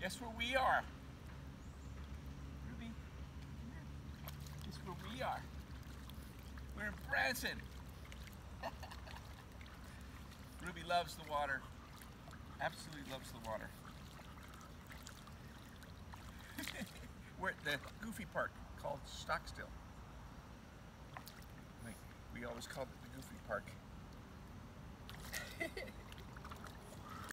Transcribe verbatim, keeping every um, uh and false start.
Guess where we are? Ruby, come here. Guess where we are? We're in Branson. Ruby loves the water. Absolutely loves the water. We're at the Goofy Park called Stockstill. Like, we always called it the Goofy Park.